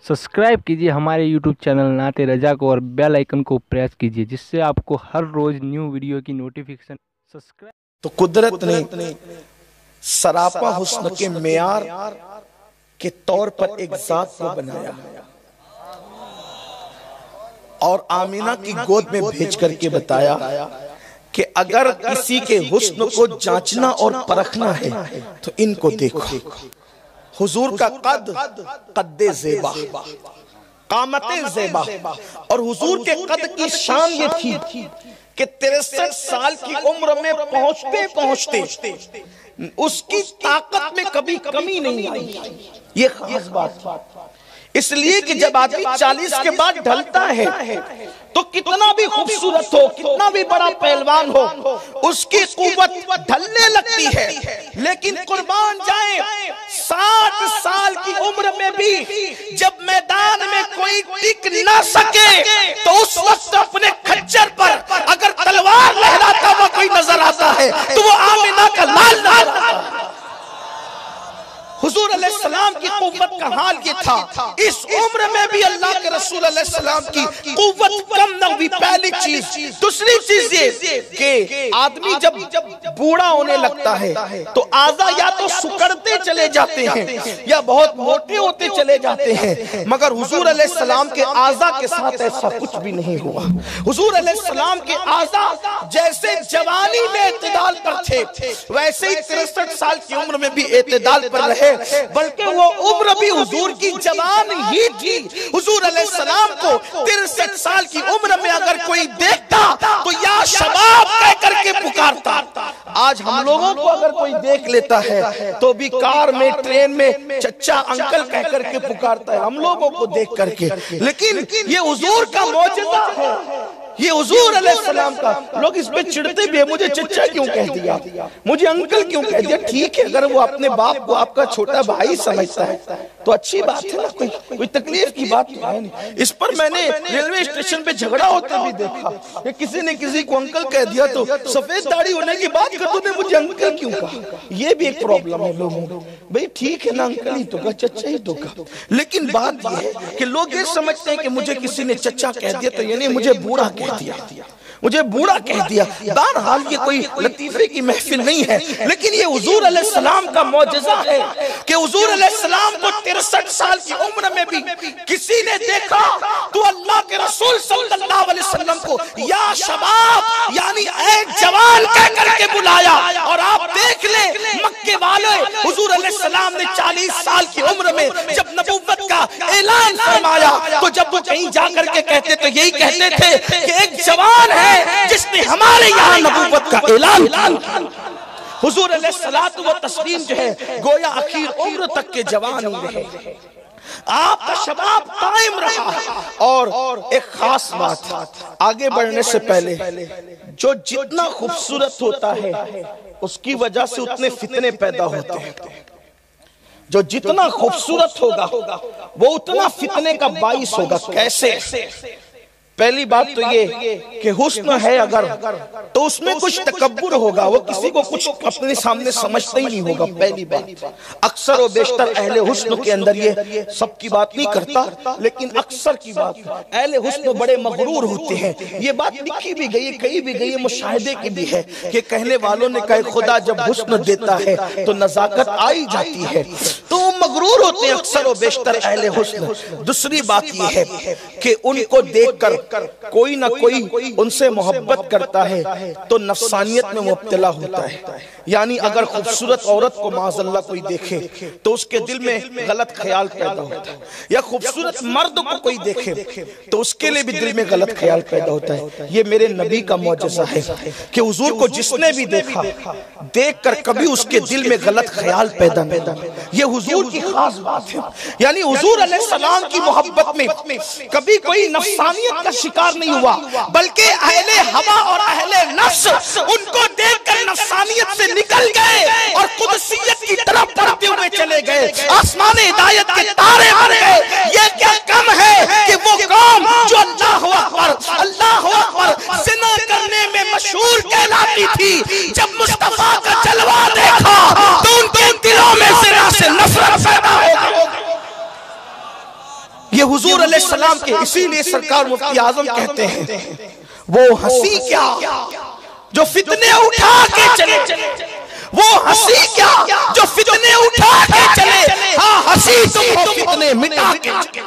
Subscribe कीजिए हमारे YouTube channel नाते रजा को और बेल आइकन को प्रेस कीजिए जिससे आपको हर रोज न्यू वीडियो की नोटिफिकेशन सब्सक्राइब। तो कुदरत ने सरापा हुस्न के मेयार के तौर पर एक जात को बनाया और आमीना की गोद में भेज करके बताया कि अगर किसी के हुस्न को जांचना और परखना है तो इनको देखो। हुजूर का कद्दे ज़ेबा, कामते ज़ेबा, और हुजूर के कद की शान ये थी कि 63 साल की उम्र में पहुंचते पहुंचते उसकी ताकत में कभी कमी नहीं आई। ये खास बात इसलिए कि जब आदमी 40 के बाद ढलता है तो कितना भी खूबसूरत हो, कितना भी बड़ा पहलवान हो, उसकी कुव्वत ढलने लगती है। लेकिन कुर्बान जाए 60 साल की उम्र में भी जब मैदान में कोई टिक ना सके तो उस वक्त अपने खच्चर पर अगर तलवार लहराता हुआ कोई नजर आता है तो वो आमिना का लाल नजर आता है। हुजूर अलैहिस्सलाम की कुव्वत का हाल ये था, इस उम्र में भी अल्लाह के रसूल अलैहिस्सलाम की कुव्वत कम न हुई। पहली चीज। दूसरी चीज ये कि आदमी जब बूढ़ा होने लगता है तो आज़ा या तो सुकड़ते चले जाते हैं या बहुत मोटे होते चले जाते हैं, मगर हुजूर अलैहिस्सलाम के आज़ा के साथ ऐसा कुछ भी नहीं हुआ। हुजूर अलैहिस्सलाम के आज़ा जैसे जवानी में एतदाल पर थे वैसे ही 63 साल की उम्र में भी एतदाल पर रहे, बल्कि वो उम्र भी हुजूर की जवान ही थी। हुजूर अलैहिस्सलाम को 63 साल की उम्र में अगर कोई देखता तो या शबाब कह करके पुकारता। आज हम लोगों को अगर कोई देख लेता है तो भी कार में, ट्रेन में चच्चा, अंकल कह करके पुकारता है हम लोगों को देख करके। लेकिन ये हुजूर का मौजज़ा है, ये हुजूर अलैहिस्सलाम का। लोग इस पे चिढ़ते भी है, मुझे चच्चा क्यों कह दिया, मुझे अंकल क्यों कह दिया। ठीक है, अगर वो अपने बाप को आपका छोटा भाई समझता है तो अच्छी बात है ना, कोई तकलीफ की बात है नहीं। इस पर मैंने रेलवे स्टेशन पे झगड़ा होते भी देखा कि किसी ने किसी को अंकल कह दिया तो सफेद दाढ़ी होने की बात कर तूने मुझे अंकल क्यों कहा। ये भी एक प्रॉब्लम है लोगों को। भाई ठीक है ना, अंकल ही तो कहा, चच्चा ही तो कहा। लेकिन बात यह है कि लोग ये समझते हैं कि मुझे किसी ने चच्चा कह दिया तो यानी मुझे बूढ़ा कह दिया, मुझे बूढ़ा कह दिया। बहरहाल ये कोई लतीफे की महफिल नहीं है, लेकिन ये हुजूर अलैहिस्सलाम का मौजज़ा है कि हुजूर अलैहिस्सलाम को 63 साल की उम्र में भी किसी ने देखा तो अल्लाह के रसूल सल्लल्लाहु अलैहि वसल्लम को या शबाब यानी ऐ जवान कह करके बुलाया। और आप देख ले मक्के वाले, हुजूर अलैहिस्सलाम ने 40 साल की उम्र में जब नबुव्वत का ऐलान फरमाया तो जब वो कहीं जाकर के कहते तो यही कहते थे कि एक जवान है जिसने हमारे यहाँ नबूवत का ऐलान। हुजूर अलैहिस्सलातु व तस्लीम जो है गोया आखिर उम्र तक के जवान ही रहे, आपका शबाब कायम रहा। और एक खास बात, आगे बढ़ने से पहले जो जितना खूबसूरत होता है उसकी वजह से उतने फितने पैदा होते हैं। जो जितना खूबसूरत होगा वो उतना फितने का बाइस होगा। कैसे? पहली बात तो ये कि हुस्न है अगर तो उसमें कुछ तकब्बुर होगा, वो किसी को कुछ अपने सामने समझता ही नहीं होगा। पहली बात, अक्सर और बेशतर अहले हुस्न के अंदर, ये सबकी बात नहीं करता लेकिन अक्सर की बात, अहले हुस्न बड़े मगरूर होते हैं। ये बात लिखी भी गई, कही भी गई, मुशाहिदे की भी है कि कहने वालों ने कहा खुदा जब हुस्न देता है तो नजाकत आई जाती है, तो वो मगरूर होते हैं अक्सर और बेशतर अहले हुस्न। दूसरी बात ये है कि उनको देखकर कोई ना कोई उनसे मोहब्बत करता है तो नफसानियत में मुब्तला होता है। यानी अगर खूबसूरत औरत को माज़अल्लाह कोई देखे तो उसके दिल में गलत ख्याल पैदा होता है, या खूबसूरत मर्द को कोई देखे तो उसके लिए भी दिल में गलत ख्याल पैदा होता है। ये मेरे नबी का मौजज़ा है कि हुजूर को जिसने भी देखा, देखकर कभी उसके दिल में गलत ख्याल पैदा नहीं होता। ये हुजूर की खास बात है। यानी हुजूर अलैहिस्सलाम की मोहब्बत में कभी कोई नफसानियत का शिकार नहीं हुआ, बल्कि अहले हवा और अहले नफ्स उनको देखकर नफसानियत से निकल गए और कुदसियत की तरफ बढ़ते हुए चले गए, आसमान हिदायत के तारे बन गए। ये क्या कम है कि वो कौम जो अल्लाहु अकबर ज़िना करने में मशहूर कहलाती थी, जब मुस्तफा का जलवा देखा तो उनके दिलों में ज़िना से नफरत पैदा हो गई। یہ حضور علیہ السلام کے، اسی لیے سرکار مفتی اعظم کہتے ہیں وہ ہنسی کیا جو فتنے اٹھا کے چلے، وہ ہنسی کیا جو فتنے اٹھا کے چلے، ہاں ہنسی تم ہو فتنے مٹا کے چلے۔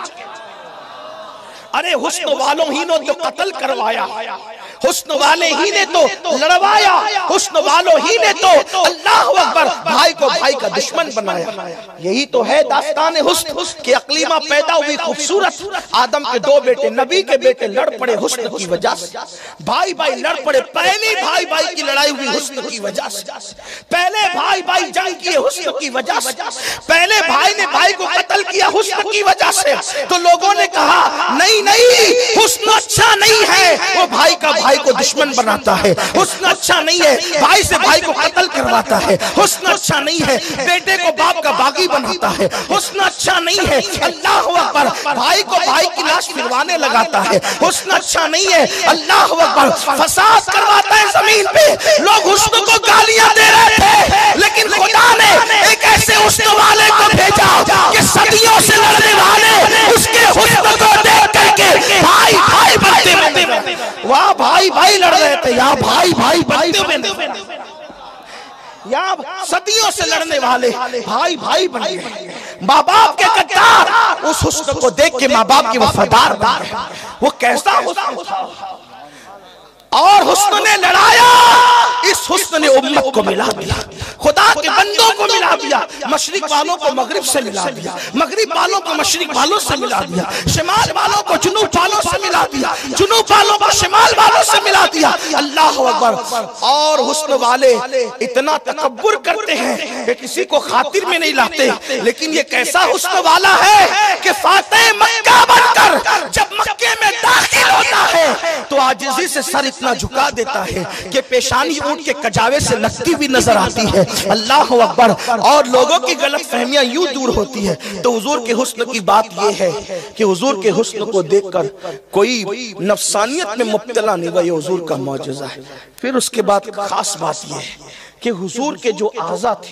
ارے حسن والوں ہی نے تو قتل کروایا، حسن والے ہی نے تو لڑوایا، حسن والوں ہی نے تو اللہ اکبر بھائی کو بھائی کا دشمن بنایا۔ یہی تو ہے داستان حسن کہ اقلیمہ پیدا ہوئی خوبصورت، آدم کے دو بیٹے، نبی کے بیٹے لڑ پڑے حسن کی وجہ سے، بھائی بھائی لڑ پڑے، پہلی بھائی بھائی کی لڑائی ہوئی حسن کی وجہ سے، پہلے بھائی بھائی جنگ کیے حسن کی وجہ سے، پہلے بھائی نے بھائی کو قتل کیا حسن کی وجہ سے۔ تو لوگوں نے کہا نہیں نہیں حسن اچھا نہیں ہے، وہ بھائی کا بھائی کو دشمن بناتا ہے، حسن اچھا نہیں ہے، بھائی سے بھائی کو قتل کرواتا ہے، حسن اچھا نہیں ہے، بیٹے کو باپ کا باغی بناتا ہے، حسن اچھا نہیں ہے، اللہ اکبر بھائی کو بھائی کی لاش پھروانے لگاتا ہے، حسن اچھا نہیں ہے، اللہ اکبر فساد کرواتا ہے زمین پہ۔ لوگ حسن کو گالیاں دے رہے تھے، لیکن خدا نے ایک ایسے حسن والے کو بھیجا کہ صدیوں سے لڑنے والے اس کے حسن کو دیکھ کر کے بھائی بھائی بنتے بنتے، واہ بھائی بھائی لڑ رہے تھے، یا بھائی بھائی بنتے بنتے، یا صدیوں سے لڑنے والے بھائی بھائی بن گئے۔ ماں باپ کے غدار اس حسن کو دیکھ کے ماں باپ کے وفادار بن گئے۔ وہ کیسا حسن تھا، اور حسن نے لڑایا، اس حسن نے امت کو ملا دیا، خدا کے بندوں کو ملا دیا، مشرق والوں کو مغرب سے ملا دیا، مغرب والوں کو مشرق والوں سے ملا دیا، شمال والوں کو جنوب والوں سے ملا دیا، جنوب والوں کو شمال والوں سے ملا دیا۔ اللہ اکبر۔ اور حسن والے اتنا تکبر کرتے ہیں کہ کسی کو خاطر میں نہیں لاتے، لیکن یہ کیسا حسن والا ہے کہ فاتح مکہ بن کر جب مکے میں داخل ہوتا ہے تو عاجزی سے سر اتنا جھکا دیتا ہے کہ پیشانی اونٹ کے کجاوے سے لگتی ہوئی نظر آتی ہے۔ اللہ اکبر۔ اور لوگوں کی غلط فہمیاں یوں دور ہوتی ہے۔ تو حضور کے حسن کی بات یہ ہے کہ حضور کے حسن کو دیکھ کر کوئی نفسانیت میں مبتلا نہیں ہوا، یہ حضور کا معجزہ ہے۔ پھر اس کے بعد خاص بات یہ ہے کہ حضور کے جو اعضا تھے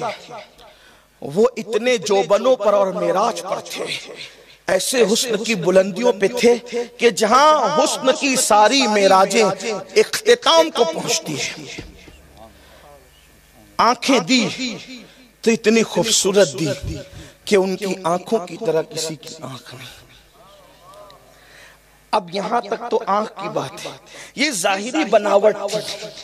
وہ اتنے جوبنوں پر اور معراج پر تھے، ایسے حسن کی بلندیوں پہ تھے کہ جہاں حسن کی ساری معراجیں اختتام کو پہنچتی ہیں۔ آنکھیں دی تو اتنی خوبصورت دی کہ ان کی آنکھوں کی طرح کسی کی آنکھ نہیں۔ اب یہاں تک تو آنکھ کی بات ہے، یہ ظاہری بناوٹ تھی،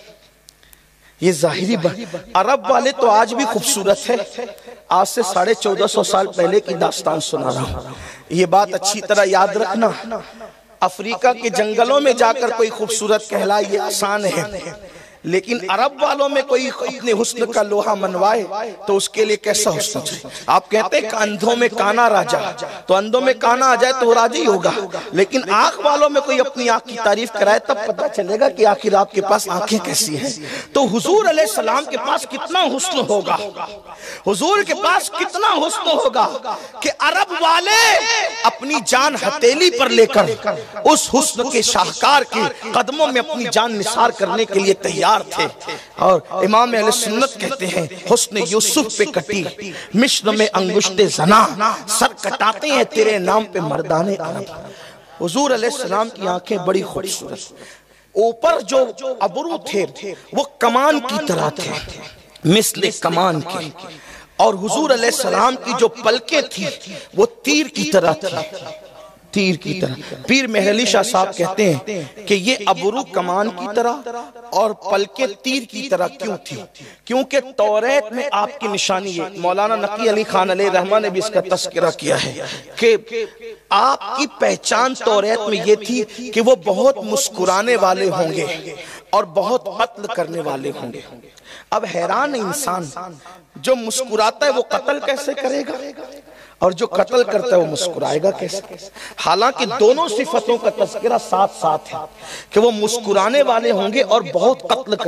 یہ ظاہری عرب والے تو آج بھی خوبصورت ہے۔ آج سے 1450 سال پہلے کی داستان سنا رہا ہوں، یہ بات اچھی طرح یاد رکھنا۔ افریقہ کے جنگلوں میں جا کر کوئی خوبصورت کہلائے یہ آسان ہے، لیکن عرب والوں میں کوئی اپنے حسن کا لوہا منوائے تو اس کے لیے کیسا حسن چاہیے۔ آپ کہتے ہیں کہ اندھوں میں کانا راجا، تو اندھوں میں کانا آ جائے تو وہ راجا ہی ہوگا، لیکن آنکھ والوں میں کوئی اپنی آنکھ کی تعریف کرائے تب پتہ چلے گا کہ آخر آپ کے پاس آنکھیں کیسی ہیں۔ تو حضور علیہ السلام کے پاس کتنا حسن ہوگا، حضور کے پاس کتنا حسن ہوگا کہ عرب والے اپنی جان ہتھیلی پر لے کر اس حسن کے شاہکار کے قدموں میں اپنی جان نثار کرنے کے لیے تیار تھے۔ اور امام اہل سنت کہتے ہیں حسن یوسف پہ کٹی مصر میں انگشت زنا، سر کٹاتے ہیں تیرے نام پہ مردان عرب۔ حضور علیہ السلام کی آنکھیں بڑی خوبصورت، اوپر جو ابرو تھے وہ کمان کی طرح تھے، مثل کمان کے، اور حضور علیہ السلام کی جو پلکیں تھی وہ تیر کی طرح تھی، تیر کی طرح۔ پیر مہر علی شاہ صاحب کہتے ہیں کہ یہ ابرو کمان کی طرح اور پلکیں تیر کی طرح کیوں تھی؟ کیونکہ توریت میں آپ کی نشانی ہے، مولانا نقی علی خان علیہ رحمہ نے بھی اس کا تذکرہ کیا ہے کہ آپ کی پہچان توریت میں یہ تھی کہ وہ بہت مسکرانے والے ہوں گے اور بہت قتل کرنے والے ہوں گے۔ اب حیران انسان، جو مسکراتا ہے وہ قتل کیسے کرے گا، اور جو قتل کرتا ہے وہ مسکرائے گا کیسے؟ حالانکہ دونوں صفتوں کا تذکرہ ساتھ ساتھ ہے کہ وہ مسکرانے والے ہوں گے اور بہت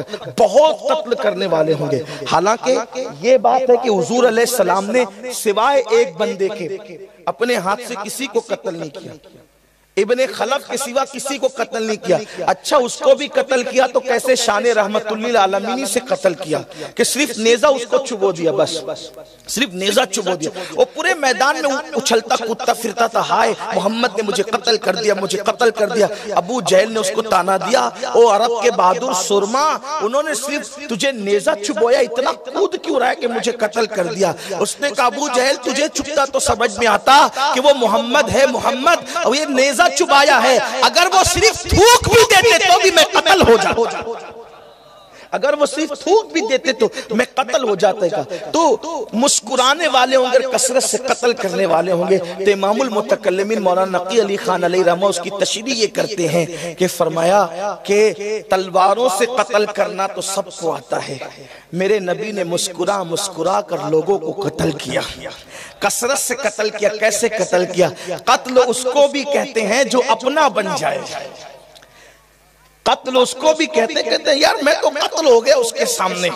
قتل کرنے والے ہوں گے۔ حالانکہ یہ بات ہے کہ حضور علیہ السلام نے سوائے ایک بندے کے اپنے ہاتھ سے کسی کو قتل نہیں کیا، ابن خلف کے سوا کسی کو قتل نہیں کیا. اچھا اس کو بھی قتل کیا تو کیسے شان رحمت للعالمین سے قتل کیا کہ صرف نیزہ اس کو چبو دیا, بس صرف نیزہ چبو دیا. وہ پورے میدان میں اچھلتا کودتا پھرتا تھا, ہائے محمد نے مجھے قتل کر دیا, مجھے قتل کر دیا. ابو جہل نے اس کو تانا دیا, او عرب کے بہادر سرما, انہوں نے صرف تجھے نیزہ چبویا, اتنا کود کیوں رہا ہے کہ مجھے قتل کر دیا. اس نے کہا ابو جہل تجھے چبتا تو سمجھ میں آتا کہ وہ محمد ہے, محمد, اور یہ نیزہ چبایا ہے, اگر وہ صرف تھوک بھی دیتے تو بھی میں قتل ہو جاتا, اگر وہ صرف تھوک بھی دیتے تو میں قتل ہو جاتا ہے. تو مسکرانے والے ہوں گے, کثرت سے قتل کرنے والے ہوں گے. تو امام المتکلمین مولانا نقی علی خان علیہ رحمہ اس کی تشریح یہ کرتے ہیں کہ فرمایا کہ تلواروں سے قتل کرنا تو سب کو آتا ہے, میرے نبی نے مسکرا مسکرا کر لوگوں کو قتل کیا, کثرت سے قتل کیا. کیسے قتل کیا؟ قتل اس کو بھی کہتے ہیں جو اپنا بن جائے. قتل اس کو بھی کہتے ہیں یار میں تو قتل ہو گیا اس کے سامنے,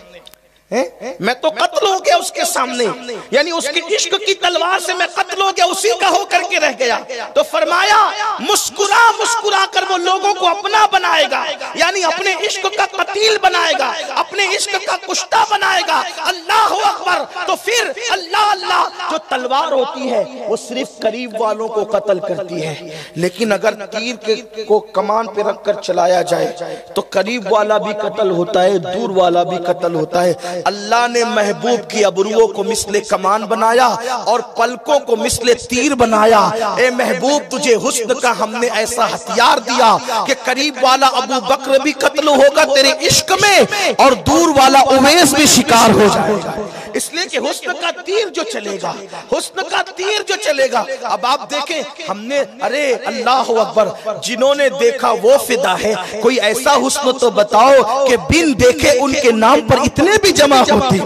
میں تو قتل ہو گیا اس کے سامنے, یعنی اس کے عشق کی تلوار سے میں قتل ہو گیا, اسی کا ہو کر کے رہ گیا. تو فرمایا مسکرا مسکرا کر وہ لوگوں کو اپنا بنائے گا, یعنی اپنے عشق کا قتیل بنائے گا, اپنے عشق کا کشتہ بنائے گا. اللہ اکبر. تو پھر اللہ اللہ, جو تلوار ہوتی ہے وہ صرف قریب والوں کو قتل کرتی ہے, لیکن اگر تیر کو کمان پہ رکھ کر چلایا جائے تو قریب والا بھی قتل ہوتا ہے, دور والا بھی قتل ہوتا ہے. اللہ نے محبوب کی ابروؤں کو مثل کمان بنایا اور پلکوں کو مثل تیر بنایا. اے محبوب تجھے حسن کا ہم نے ایسا ہتھیار دیا کہ قریب والا ابو بکر بھی قتل ہوگا تیرے عشق میں, اور دور والا اویس بھی شکار ہو جائے گا. اس لیے کہ حسن کا تیر جو چلے گا, حسن کا تیر جو چلے گا. اب آپ دیکھیں ہم نے, ارے اللہ اکبر, جنہوں نے دیکھا وہ فدا ہے. کوئی ایسا حسن تو بتاؤ کہ بن دیکھے ان کے نام پر اتنے بھی جمع ہوتی,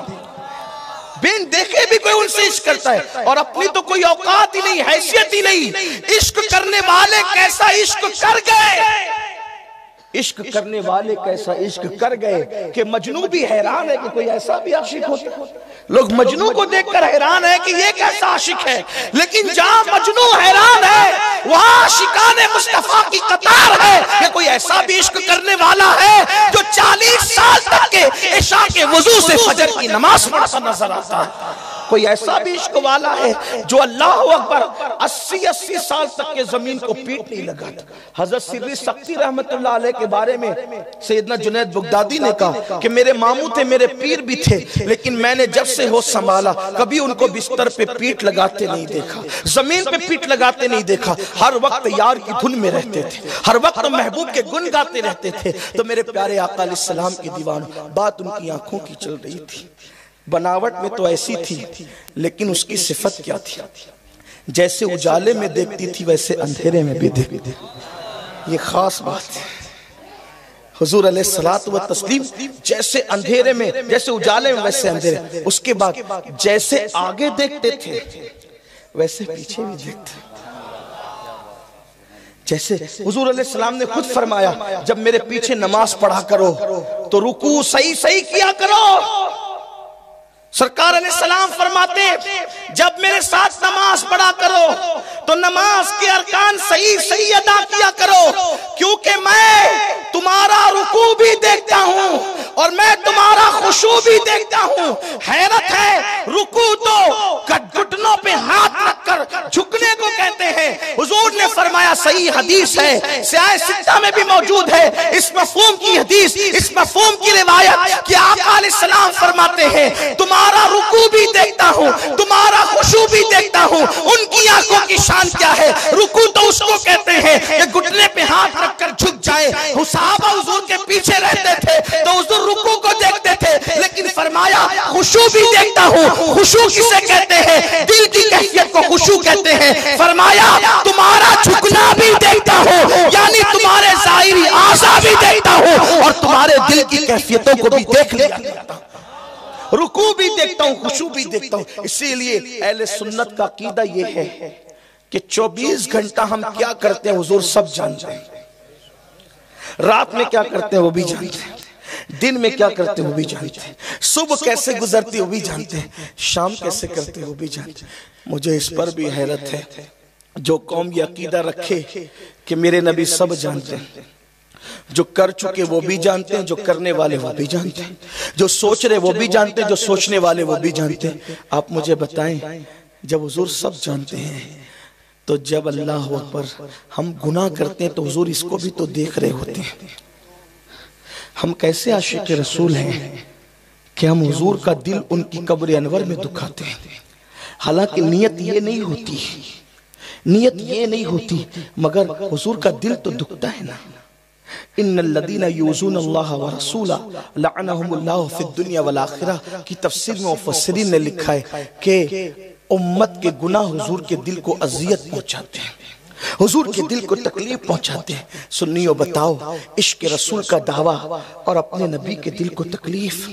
بن دیکھے بھی کوئی ان سے عشق کرتا ہے, اور اپنی تو کوئی اوقات ہی نہیں, حیثیت ہی نہیں. عشق کرنے والے کیسا عشق کر گئے, عشق کرنے والے کیسا عشق کر گئے کہ مجنو بھی حیران ہے کہ کوئی ایسا بھی عاشق ہوتا. لوگ مجنو کو دیکھ کر حیران ہے کہ یہ کیسا عاشق ہے, لیکن جہاں مجنو حیران ہے وہاں عاشقان مصطفیٰ کی قطار ہے کہ کوئی ایسا بھی عشق کرنے والا ہے جو 40 سال تک کے عشاء کے وضو سے فجر کی نماز پڑھتا نظر آتا ہے. کوئی ایسا بھی عشق والا ہے جو اللہ اکبر 80 سال تک کے زمین کو پیٹ نہیں لگاتا. حضرت سری سختی رحمت اللہ علیہ کے بارے میں سیدنا جنید بغدادی نے کہا کہ میرے ماموں تھے, میرے پیر بھی تھے, لیکن میں نے جب سے ہوش سنبھالا کبھی ان کو بستر پہ پیٹ لگاتے نہیں دیکھا, زمین پہ پیٹ لگاتے نہیں دیکھا. ہر وقت یار کی دھن میں رہتے تھے, ہر وقت محبوب کے گن گاتے رہتے تھے. تو میرے پیارے آقا علیہ السلام کی دیوانوں, بات ان کی آنکھوں کی چل رہی تھی, بناوٹ میں تو ایسی تھی, لیکن اس کی صفت کیا تھی, جیسے اجالے میں دیکھتی تھی ویسے اندھیرے میں بھی دیکھتی. یہ خاص بات ہے. حضور علیہ الصلوۃ والتسلیم جیسے اندھیرے میں, جیسے اجالے میں ویسے اندھیرے. اس کے بعد جیسے آگے دیکھتے تھے ویسے پیچھے بھی دیکھتے. جیسے حضور علیہ السلام نے خود فرمایا جب میرے پیچھے نماز پڑھا کرو تو رکوع صحیح کیا کرو. سرکار علیہ السلام فرماتے جب میرے ساتھ نماز پڑھا کرو تو نماز کے ارکان صحیح ادا کیا کرو, کیونکہ میں تمہارا رکوع بھی دیکھتا ہوں اور میں تمہارا خشوع بھی دیکھتا ہوں. حیرت ہے, رکوع تو گھٹنوں پہ ہاتھ رکھ کر جھکنے کو کہتے ہیں. حضور نے فرمایا صحیح حدیث ہے, سیاہ ستہ میں بھی موجود ہے اس مفہوم کی حدیث, اس مفہوم کی روایت کہ آقا علیہ السلام فرماتے ہیں تمہارا رکوع بھی دیکھتا ہوں, تمہارا خشوع بھی دیکھتا ہوں. ان کی آنکھوں کی شان کیا ہے؟ رکوع تو اس کو کہتے ہیں کہ گھٹنے پہ ہاتھ رکھ کر جھک جائے. صحابہ حضور کے پیچھے رہتے تھے تو حضور رکوع کو دیکھتے تھے, لیکن فرمایا خشوع بھی دیکھتا ہوں. خشوع کسے کہتے ہیں؟ دل کی کیفیت کو خشوع کہتے ہیں. فرمایا تمہارا جھکنا بھی دیکھتا ہوں, یعنی تمہارے ظاہری اعضاء بھی دیکھتا ہوں اور تمہارے دل کی کیفیتوں کو بھی دیکھ لیا جاتا ہوں. رکوع بھی دیکھتا ہوں, خشوع بھی دیکھتا ہوں. اسی لیے اہل سنت کا عقیدہ یہ ہے کہ 24 گھنٹہ ہم کیا کرتے ہیں حضور سب جانتے ہیں. رات میں کیا کرتے ہیں وہ بھی جانتے ہیں, دن میں کیا کرتے ہیں وہ بھی جانتے ہیں, صبح کیسے گزرتی وہ بھی جانتے ہیں, شام کیسے کرتے وہ بھی جانتے ہیں. مجھے اس پر بھی حیرت ہے جو قوم یہ عقیدہ رکھے کہ میرے نبی سب جانتے ہیں، جو کر چکے وہ بھی جانتے ہیں، جو کرنے والے وہ بھی جانتے ہیں، جو سوچ رہے وہ بھی جانتے ہیں، جو سوچنے والے وہ بھی جانتے ہیں. آپ مجھے بتائیں جب حضور سب جانتے ہیں تو جب اللہ اکبر ہم گناہ کرتے ہیں تو حضور اس کو بھی تو دیکھ رہے ہوتے ہیں. ہم کیسے عاشق رسول ہیں کہ ہم حضور کا دل ان کی قبر انور میں دکھاتے ہیں. حالانکہ نیت یہ نہیں ہوتی، نیت یہ نہیں ہوتی، مگر حضور کا دل تو دکھتا ہے نا. ان الذین یؤذون اللہ ورسولہ لعنہم اللہ فی الدنیا والآخرہ کی تفسیر میں مفسرین نے لکھا ہے کہ امت کے گناہ حضور کے دل کو اذیت پہنچاتے ہیں، حضور کے دل کو تکلیف پہنچاتے ہیں. سنیو بتاؤ عشق رسول کا دعویٰ اور اپنے نبی کے دل کو تکلیف،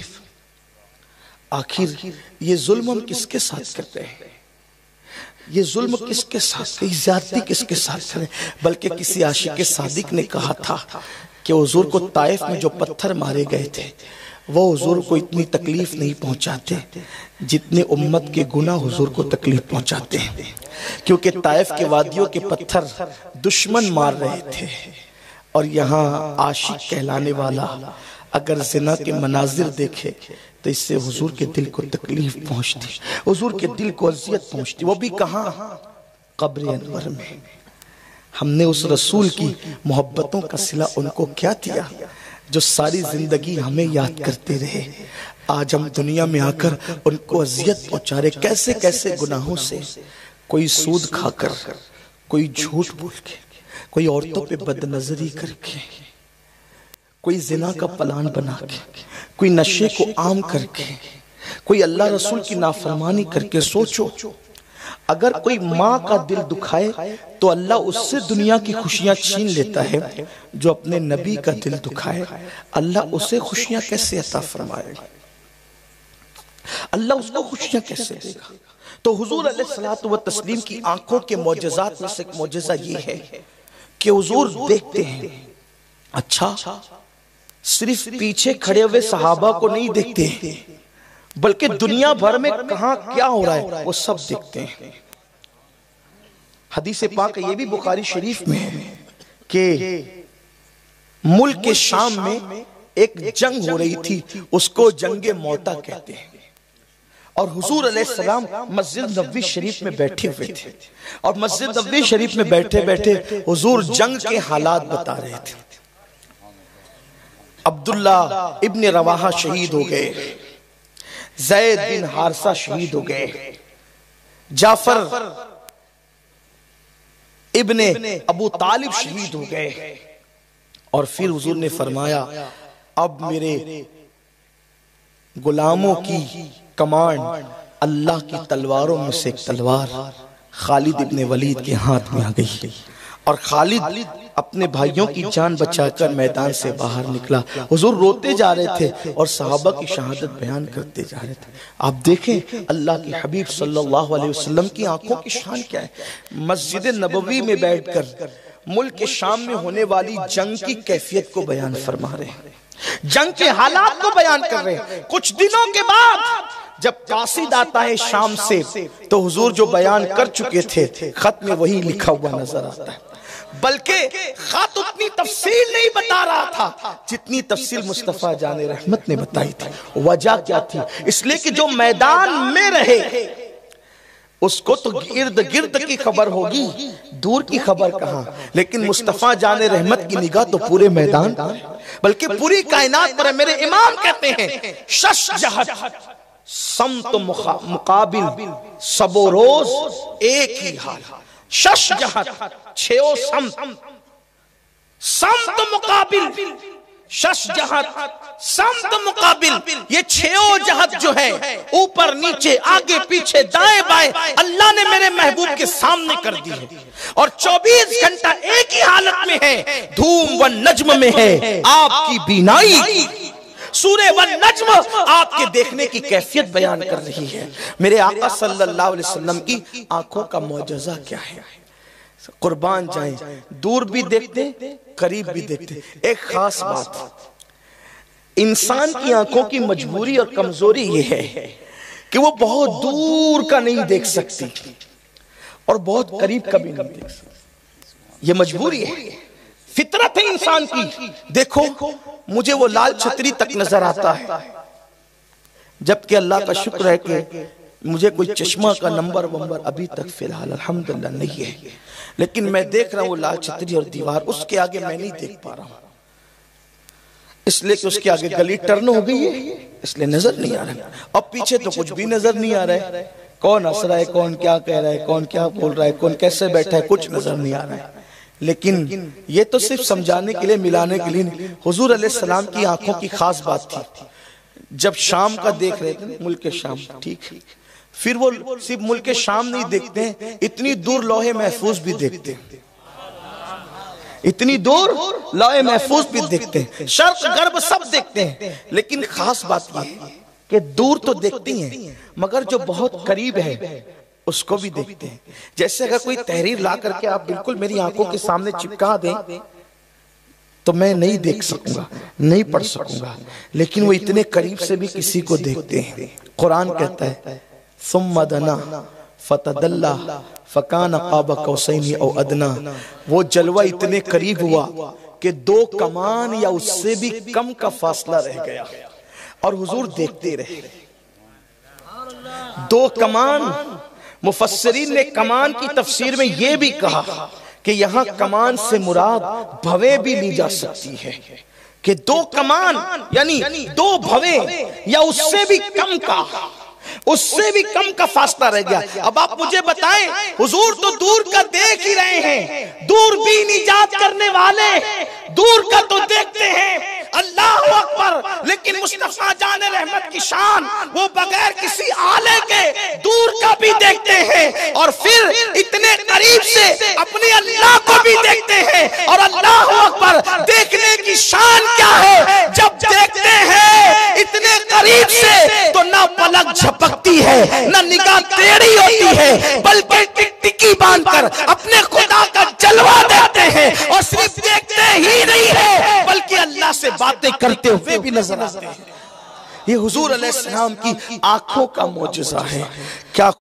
آخر یہ ظلم ہم کس کے ساتھ کرتے ہیں؟ یہ ظلم کس کے ساتھ، یہ زیادتی کس کے ساتھ کریں؟ بلکہ کسی عاشق صادق نے کہا تھا کہ حضور کو طائف میں جو پتھر مارے گئے تھے وہ حضور کو اتنی تکلیف نہیں پہنچاتے جتنے امت کے گناہ حضور کو تکلیف پہنچاتے ہیں. کیونکہ طائف کے وادیوں کے پتھر دشمن مار رہے تھے، اور یہاں عاشق کہلانے والا اگر زنا کے مناظر دیکھے تو اس سے حضور کے دل کو تکلیف پہنچتی، حضور کے دل کو اذیت پہنچتی. وہ بھی کہاں؟ قبر انور میں. ہم نے اس رسول کی محبتوں کا صلہ ان کو کیا دیا جو ساری زندگی ہمیں یاد کرتے رہے. آج ہم دنیا میں آ کر ان کو اذیت پہنچا رہے. کیسے کیسے گناہوں سے، کوئی سود کھا کر، کوئی جھوٹ بول کے، کوئی عورتوں پہ بد نظری کر کے، کوئی زنا کا پلان بنا کے، کوئی نشے کو عام کر کے، کوئی اللہ رسول کی نافرمانی کر کے. سوچو اگر کوئی ماں کا دل دکھائے تو اللہ اس سے دنیا کی خوشیاں چھین لیتا ہے. جو اپنے نبی کا دل دکھائے اللہ اسے خوشیاں کیسے عطا فرمائے گا؟ اللہ اس کو خوشیاں کیسے دے گا؟ تو حضور علیہ الصلوۃ والتسلیم کی آنکھوں کے معجزات میں سے ایک معجزہ یہ ہے کہ حضور دیکھتے ہیں. اچھا صرف پیچھے کھڑے ہوئے صحابہ کو نہیں دیکھتے بلکہ دنیا بھر میں کہاں کیا ہو رہا ہے وہ سب دیکھتے ہیں. حدیث پاک یہ بھی بخاری شریف میں ہے کہ ملک کے شام میں ایک جنگ ہو رہی تھی، اس کو جنگ موتا کہتے ہیں. اور حضور علیہ السلام مسجد نبوی شریف میں بیٹھے ہوئے تھے، اور مسجد نبوی شریف میں بیٹھے بیٹھے حضور جنگ کے حالات بتا رہے تھے. عبداللہ ابن رواحہ شہید ہو گئے، زید بن حارثہ شہید ہو گئے، جعفر ابن ابو طالب شہید ہو گئے. اور پھر حضور نے فرمایا اب میرے غلاموں کی کمانڈ اللہ کی تلواروں میں سے ایک تلوار خالد ابن ولید کے ہاتھ میں آ گئی، اور خالد اپنے بھائیوں کی جان بچا کر میدان سے باہر نکلا. حضور روتے جا رہے تھے اور صحابہ کی شہادت بیان کرتے جا رہے تھے. آپ دیکھیں اللہ کے حبیب صلی اللہ علیہ وسلم کی آنکھوں کی شان کیا ہے. مسجد نبوی میں بیٹھ کر ملک شام میں ہونے والی جنگ کی کیفیت کو بیان فرما رہے ہیں، جنگ کے حالات کو بیان کر رہے ہیں. کچھ دنوں کے بعد جب قاصد آتا ہے شام سے تو حضور جو بیان کر چکے تھے خط میں وہی لکھا ہوا نظر آتا ہے. بلکہ خط اتنی تفصیل نہیں بتا رہا تھا جتنی تفصیل مصطفیٰ جان رحمت نے بتائی تھی. وجہ کیا تھی؟ اس لیے کہ جو میدان میں رہے اس کو تو ارد گرد کی خبر ہوگی، دور کی خبر کہاں. لیکن مصطفیٰ جان رحمت کی نگاہ تو پورے میدان پر، بلکہ پوری کائنات پر ہے. میرے امام کہتے ہیں شش جہت سمت مقابل سب و روز ایک ہی حال. شش جہت چھو سمت، سمت مقابل، شش جہت سمت مقابل. یہ چھو جہت جو ہے اوپر نیچے آگے پیچھے دائیں بائیں اللہ نے میرے محبوب کے سامنے کر دی ہے، اور 24 گھنٹہ ایک ہی حالت میں ہے. دھوم و نجم میں ہے آپ کی بینائی، سورہ والنجم آپ کے دیکھنے کی کیفیت بیان کر رہی ہے. میرے آقا صلی اللہ علیہ وسلم کی آنکھوں کا معجزہ کیا ہے؟ قربان جائیں، دور بھی دیکھتے قریب بھی دیکھتے. ایک خاص بات، انسان کی آنکھوں کی مجبوری اور کمزوری یہ ہے کہ وہ بہت دور کا نہیں دیکھ سکتی، اور بہت قریب کبھی نہیں دیکھ سکتے. یہ مجبوری ہے، فطرت ہے انسان کی. دیکھو مجھے وہ لال چھتری تک نظر آتا ہے، جبکہ اللہ کا شکر ہے کہ مجھے کوئی چشمہ کا نمبر ابھی تک فی الحال الحمدللہ نہیں ہے، لیکن میں دیکھ رہا ہوں وہ لال چھتری اور دیوار، اس کے آگے میں نہیں دیکھ پا رہا ہوں، اس لیے کہ اس کے آگے گلی ٹرن ہو گئی ہے، اس لیے نظر نہیں آ رہا ہے. اب پیچھے تو کچھ بھی نظر نہیں آ رہا ہے، کون ہنس رہا ہے، کون کیا کہہ رہا ہے، کون کیا بول رہا ہے، کون کیسے بیٹھا ہے، کچھ نظر نہیں آ رہا ہے. لیکن یہ تو صرف سمجھانے کے لیے، ملانے کے لیے نہیں. حضور علیہ السلام کی آنکھوں کی خاص بات تھی، جب شام کا دیکھ رہے تھے، ملک شام، ٹھیک، پھر وہ صرف ملک شام نہیں دیکھتے ہیں، اتنی دور لوح محفوظ بھی دیکھتے ہیں، اتنی دور لوح محفوظ بھی دیکھتے ہیں، شرق غرب سب دیکھتے ہیں. لیکن خاص بات یہ ہے کہ دور تو دیکھتی ہیں مگر جو بہت قریب ہے اس کو بھی دیکھتے ہیں. جیسے اگر کوئی تحریر لا کر کے آپ بالکل میری آنکھوں کے سامنے چپکا دیں تو میں نہیں دیکھ سکوں گا، نہیں پڑھ سکوں گا، لیکن وہ اتنے قریب سے بھی کسی کو دیکھتے ہیں. قرآن کہتا ہے ثم دنا فتدلّا فکان قاب قوسین او ادنا. وہ جلوہ اتنے قریب ہوا کہ 2 کمان یا اس سے بھی کم کا فاصلہ رہ گیا اور حضور دیکھتے رہے. 2 کمان، مفسرین نے کمان کی تفسیر میں یہ بھی کہا کہ یہاں کمان سے مراد بھویں بھی لی جا سکتی ہے، کہ 2 کمان یعنی 2 بھویں یا اس سے بھی کم کا، اس سے بھی کم کا فاصلہ رہ گیا. اب آپ مجھے بتائیں، حضور تو دور کا دیکھ ہی رہے ہیں، دور بھی نجات کرنے والے دور کا تو دیکھتے ہیں، اللہ اکبر. لیکن مصطفیٰ جان رحمت کی شان، وہ بغیر کسی آلے کے دور کا بھی دیکھتے ہیں اور پھر اتنے قریب سے اپنے اللہ کو بھی دیکھتے ہیں. اور اللہ اکبر، دیکھنے کی شان کیا ہے؟ جب دیکھتے ہیں اتنے قریب سے تو نہ پلک جھپکتی ہے، نہ نگاہ ٹیڑھی ہوتی ہے، بلکہ ٹکٹکی باندھ کر اپنے خدا کا جلوہ دیتے ہیں. اور صرف دیکھتے ہی نہیں ہے بلکہ اللہ سے باتیں کرتے ہوئے بھی نظر آتے ہیں. یہ حضور علیہ السلام کی آنکھوں کا معجزہ ہے. کیا